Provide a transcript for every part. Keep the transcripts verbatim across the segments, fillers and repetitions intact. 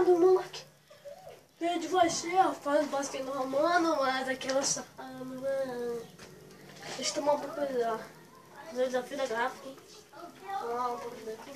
safado, moleque. Veio de você, ó. Faz basquete no Romano, mas aquela safada, mano. Deixa eu tomar um pouco de ó. Fazer o desafio da garrafa aqui. Tomar um pouco daqui.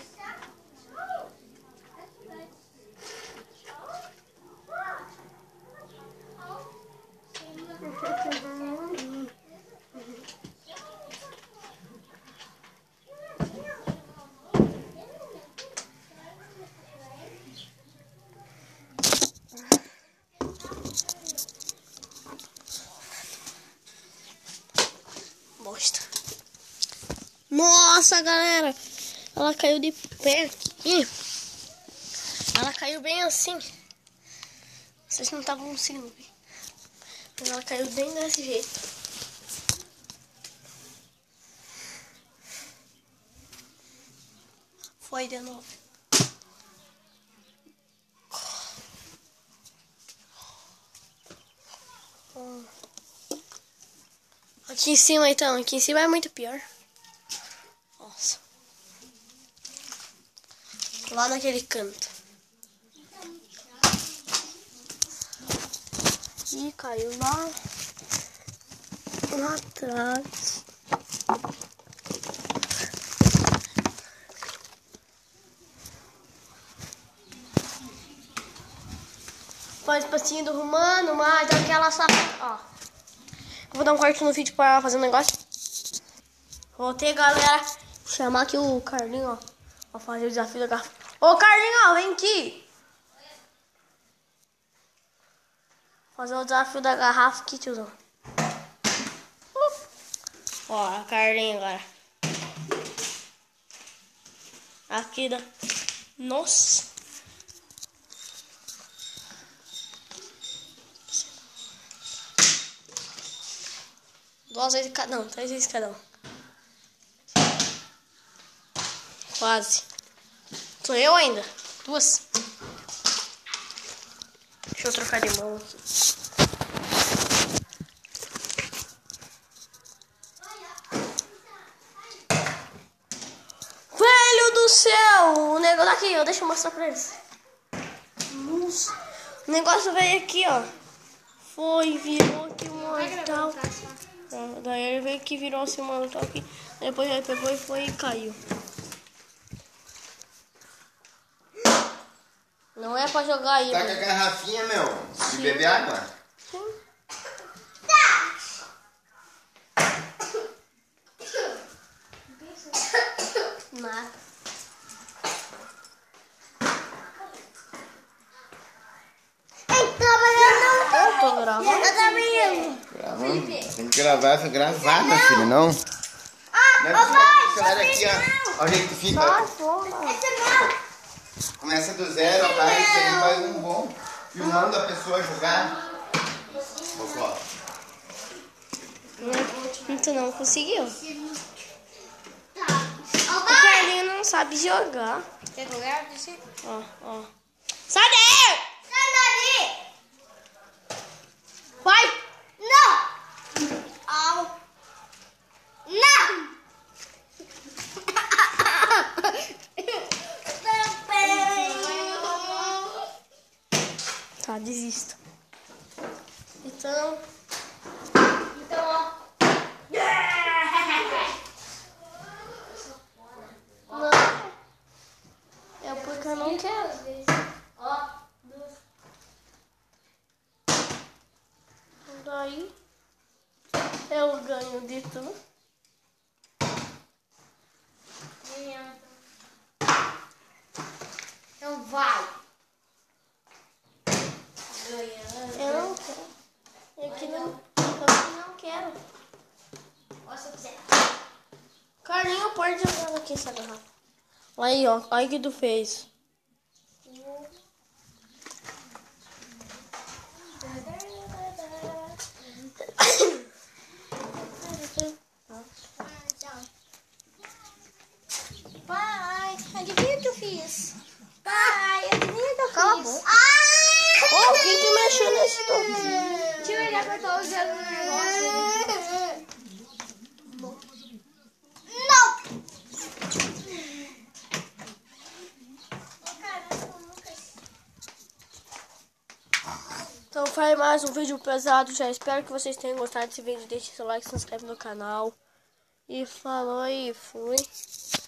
Bosta. Nossa, galera. Ela caiu de pé aqui. Ela caiu bem assim. Vocês não estavam conseguindo ver. Mas ela caiu bem desse jeito. Foi de novo. Aqui em cima, então. Aqui em cima é muito pior. Nossa. Lá naquele canto. E caiu lá. Lá atrás. Faz passinho do Romano, mas aquela safada. Ó. Eu vou dar um corte no vídeo pra fazer um negócio. Voltei, galera. Vou chamar aqui o Carlinho, ó. Pra fazer o desafio da garrafa. Ô, Carlinho, vem aqui. Fazer o desafio da garrafa aqui, tiozão. Uh. Ó, a Carlinho agora. Aqui da... Nossa. Duas vezes cada um, três vezes cada um. Quase. Sou eu ainda. Duas. Deixa eu trocar de mão aqui. Velho do céu! O negócio aqui, ó. Deixa eu mostrar pra eles. Nossa. O negócio veio aqui, ó. Foi, virou aqui um mortal. Daí ele veio que virou assim um mortal aqui. Depois ele pegou e foi e caiu. Não é pra jogar aí. Tá com a garrafinha, meu? De beber água? Sim. Nada. Eu tô gravando. Eu também. Gravando? Tem que gravar, foi gravar, minha filha, não? Ah, Não é possível que aqui, ó. Olha o jeito que fica. Sai fora. Esse é meu. Começa do zero, rapaz, isso aí faz um bom. Filmando a pessoa jogar. Ó, Tu não conseguiu. O Carlinho não sabe jogar. Quer jogar? Ó, ó. Sai daí! Sai daí! Vai! Não! Au! Não! Tá, desisto. Então... Então, ó. Não. É porque eu não quero. Ó. Daí... Eu ganho de tudo. Então vai. Eu não quero. Eu que não, eu que não quero. Ó, se eu quiser. Carlinho, pode jogar aqui essa garrafa. Aí, ó. Aí que tu fez. Pai, adivinha o que eu fiz? Pai, adivinha o que eu Cala a fiz? boca. Ai! Ó, quem que mexeu nesse toquinho? Deixa eu olhar que eu tô usando um negócio. Não! Então foi mais um vídeo pesado. Já espero que vocês tenham gostado desse vídeo. Deixe seu like, se inscreve no canal. E falou e fui.